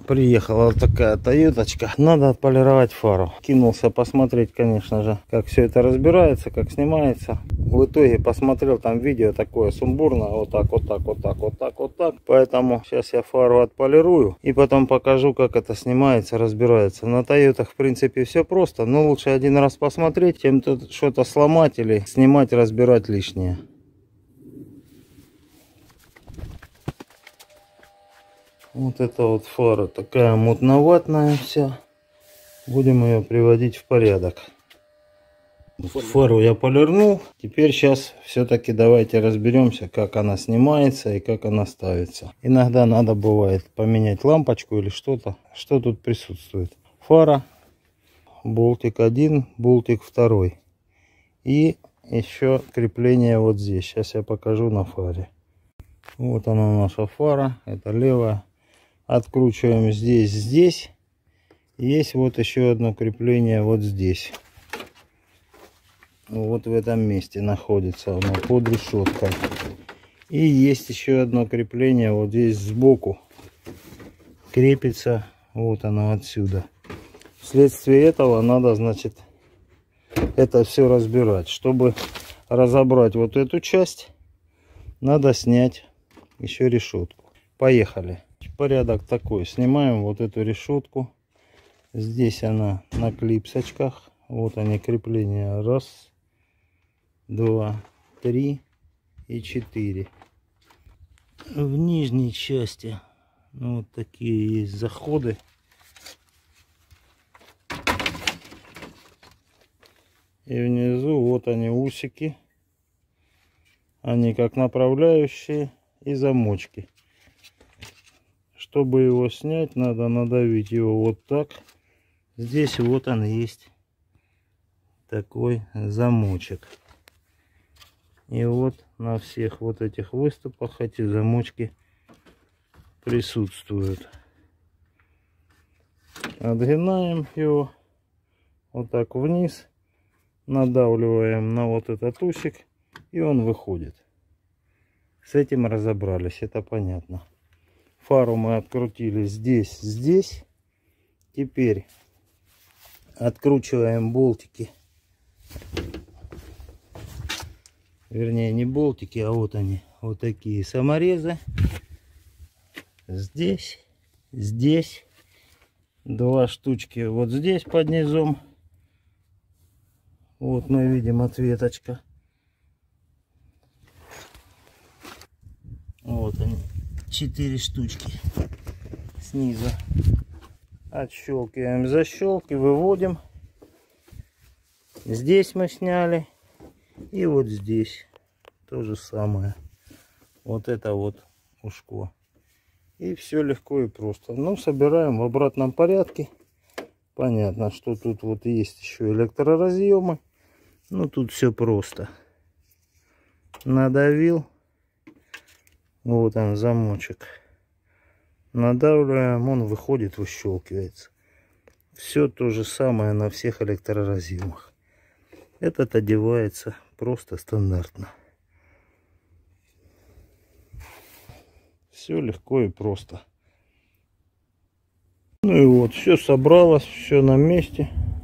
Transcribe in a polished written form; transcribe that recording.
Приехала вот такая Тойоточка. Надо отполировать фару. Кинулся посмотреть, конечно же, как все это разбирается, как снимается. В итоге посмотрел там видео такое сумбурное. Вот так, вот так, вот так, вот так, вот так. Поэтому сейчас я фару отполирую. И потом покажу, как это снимается, разбирается. На Тойотах, в принципе, все просто. Но лучше один раз посмотреть, чем тут что-то сломать или снимать, разбирать лишнее. Вот эта вот фара такая мутноватная вся. Будем ее приводить в порядок. Фару я полирнул. Теперь сейчас все-таки давайте разберемся, как она снимается и как она ставится. Иногда надо бывает поменять лампочку или что-то. Что тут присутствует? Фара, болтик 1, болтик 2. И еще крепление вот здесь. Сейчас я покажу на фаре. Вот она наша фара. Это левая. Откручиваем здесь. Есть вот еще одно крепление вот здесь. Вот в этом месте находится оно под решеткой. И есть еще одно крепление вот здесь сбоку. Крепится вот оно отсюда. Вследствие этого надо, значит, это все разбирать. Чтобы разобрать вот эту часть, надо снять еще решетку. Поехали. Порядок такой. Снимаем вот эту решетку. Здесь она на клипсочках. Вот они крепления. 1, 2, 3 и 4. В нижней части вот такие есть заходы. И внизу вот они усики. Они как направляющие и замочки. Чтобы его снять, надо надавить его вот так. Здесь вот он есть такой замочек. И вот на всех вот этих выступах эти замочки присутствуют. Отгинаем его вот так вниз. Надавливаем на вот этот усик. И он выходит. С этим разобрались, это понятно. Фару мы открутили здесь. Теперь откручиваем болтики. Вернее, не болтики, а вот они. Вот такие саморезы. Здесь. 2 штучки вот здесь под низом. Вот мы видим ответочка. Вот они. 4 штучки снизу. Отщелкиваем защелки, выводим. Здесь мы сняли. И вот здесь то же самое. Вот это вот ушко. И все легко и просто. Ну, собираем в обратном порядке. Понятно, что тут вот есть еще электроразъемы. Ну, тут все просто. Надавил. Вот он, замочек. Надавливаем, он выходит, выщелкивается. Все то же самое на всех электроразъемах. Этот одевается просто стандартно. Все легко и просто. Ну и вот, все собралось, все на месте.